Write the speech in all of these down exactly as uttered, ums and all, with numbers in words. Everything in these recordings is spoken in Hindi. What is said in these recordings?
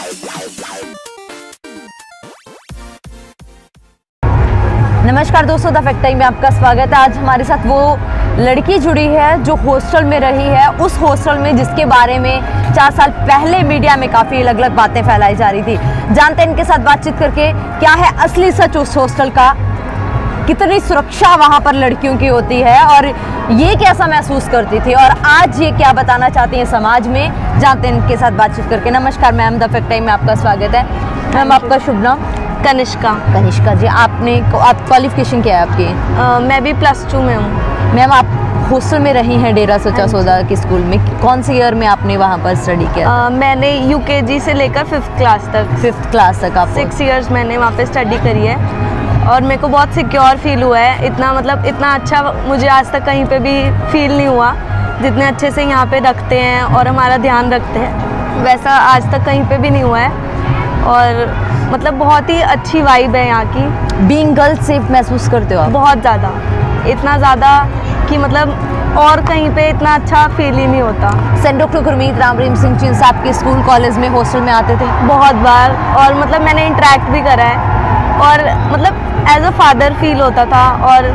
नमस्कार दोस्तों, द फैक्ट टाइम में आपका स्वागत है। आज हमारे साथ वो लड़की जुड़ी है जो हॉस्टल में रही है, उस हॉस्टल में जिसके बारे में चार साल पहले मीडिया में काफ़ी अलग अलग बातें फैलाई जा रही थी। जानते हैं इनके साथ बातचीत करके क्या है असली सच उस हॉस्टल का, कितनी सुरक्षा वहाँ पर लड़कियों की होती है और ये कैसा महसूस करती थी और आज ये क्या बताना चाहती हैं समाज में। जानते हैं इनके साथ बातचीत करके। नमस्कार मैम, द फैक्ट टाइम में आपका स्वागत है। मैम आपका शुभ नाम? कनिष्का। कनिष्का जी, आपने आप क्वालिफिकेशन क्या है आपकी? uh, मैं भी प्लस टू में हूँ। मैम आप हॉस्टल में रही हैं डेरा सच्चा सौदा के स्कूल में, कौन से ईयर में आपने वहाँ पर स्टडी किया? uh, मैंने यूकेजी से लेकर फिफ्थ क्लास तक फिफ्थ क्लास तक आप सिक्स इयर्स मैंने वहाँ पे स्टडी करी है और मेरे को बहुत सिक्योर फील हुआ है। इतना मतलब इतना अच्छा मुझे आज तक कहीं पे भी फील नहीं हुआ जितने अच्छे से यहाँ पे रखते हैं और हमारा ध्यान रखते हैं, वैसा आज तक कहीं पे भी नहीं हुआ है। और मतलब बहुत ही अच्छी वाइब है यहाँ की। बीइंग गर्ल सेफ महसूस करते हो आप? बहुत ज़्यादा, इतना ज़्यादा कि मतलब और कहीं पे इतना अच्छा फील ही नहीं होता। सेंट डॉक्टर गुरमीत राम रहीम सिंह चीन साहब के स्कूल कॉलेज में हॉस्टल में आते थे? बहुत बार, और मतलब मैंने इंटरेक्ट भी करा है और मतलब एज अ फादर फील होता था और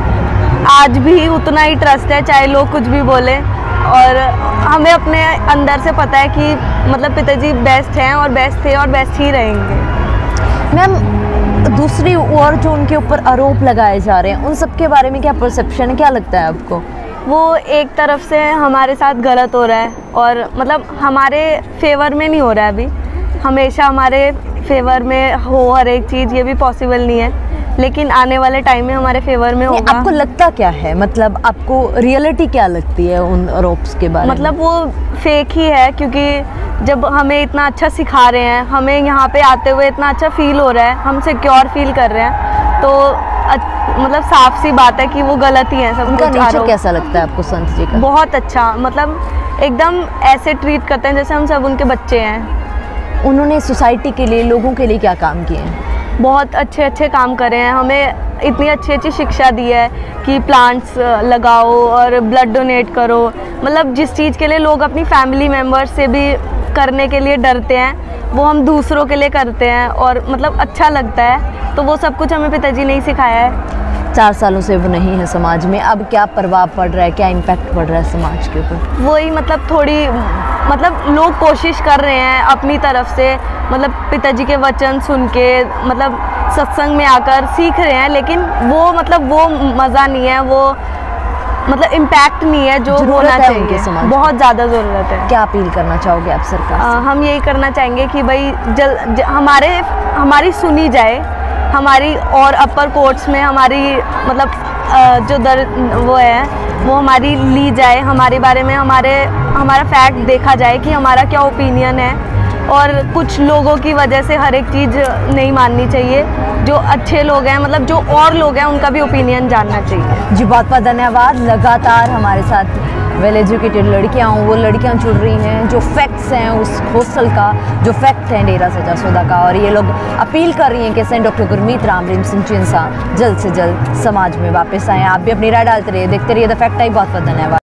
आज भी उतना ही ट्रस्ट है चाहे लोग कुछ भी बोले। और हमें अपने अंदर से पता है कि मतलब पिताजी बेस्ट हैं और बेस्ट थे और बेस्ट ही रहेंगे। मैम दूसरी ओर जो उनके ऊपर आरोप लगाए जा रहे हैं उन सब के बारे में क्या परसेप्शन है, क्या लगता है आपको? वो एक तरफ से हमारे साथ गलत हो रहा है और मतलब हमारे फेवर में नहीं हो रहा है। अभी हमेशा हमारे फेवर में हो हर एक चीज़, ये भी पॉसिबल नहीं है, लेकिन आने वाले टाइम में हमारे फेवर में होगा। आपको लगता क्या है, मतलब आपको रियलिटी क्या लगती है उन आरोप्स के बारे में? मतलब वो फेक ही है, क्योंकि जब हमें इतना अच्छा सिखा रहे हैं, हमें यहाँ पे आते हुए इतना अच्छा फील हो रहा है, हम सिक्योर फील कर रहे हैं, तो मतलब साफ सी बात है कि वो गलत ही है सब। उनका नेचर कैसा लगता है आपको संत जी का? बहुत अच्छा, मतलब एकदम ऐसे ट्रीट करते हैं जैसे हम सब उनके बच्चे हैं। उन्होंने सोसाइटी के लिए, लोगों के लिए क्या काम किए हैं? बहुत अच्छे अच्छे काम करे हैं, हमें इतनी अच्छी अच्छी शिक्षा दी है कि प्लांट्स लगाओ और ब्लड डोनेट करो। मतलब जिस चीज़ के लिए लोग अपनी फैमिली मेम्बर्स से भी करने के लिए डरते हैं, वो हम दूसरों के लिए करते हैं और मतलब अच्छा लगता है। तो वो सब कुछ हमें पिताजी ने ही सिखाया है। चार सालों से वो नहीं है समाज में, अब क्या प्रभाव पड़ रहा है, क्या इम्पैक्ट पड़ रहा है समाज के ऊपर? वही मतलब थोड़ी मतलब लोग कोशिश कर रहे हैं अपनी तरफ से, मतलब पिताजी के वचन सुन के मतलब सत्संग में आकर सीख रहे हैं, लेकिन वो मतलब वो मज़ा नहीं है, वो मतलब इम्पैक्ट नहीं है जो होना चाहिए। समाज बहुत ज़्यादा ज़रूरत है। क्या अपील करना चाहोगे आप सरकार से? हम यही करना चाहेंगे कि भाई जल ज, हमारे हमारी सुनी जाए, हमारी और अपर कोर्ट्स में हमारी मतलब जो दर वो है वो हमारी ली जाए, हमारे बारे में हमारे हमारा फैक्ट देखा जाए कि हमारा क्या ओपिनियन है। और कुछ लोगों की वजह से हर एक चीज़ नहीं माननी चाहिए। जो अच्छे लोग हैं, मतलब जो और लोग हैं, उनका भी ओपिनियन जानना चाहिए। जी बहुत बहुत धन्यवाद। लगातार हमारे साथ वेल एजुकेटेड लड़कियाँ हों, वो लड़कियाँ जुड़ रही हैं जो फैक्ट्स हैं उस हॉस्टल का, जो फैक्ट हैं डेरा सच्चा सौदा का, और ये लोग अपील कर रही हैं कि सेंट डॉक्टर गुरमीत राम रहीम सिंह चीन साहब जल्द से जल्द समाज में वापस आएँ। आप भी अपनी राय डालते रहिए, देखते रहिए द फैक्ट टाइम। बहुत बहुत धन्यवाद।